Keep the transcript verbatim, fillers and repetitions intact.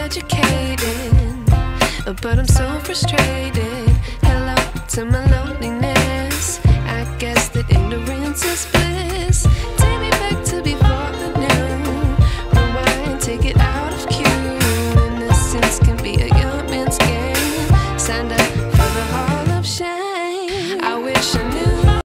educated, but I'm so frustrated. Hello to my loneliness. I guess that ignorance is bliss.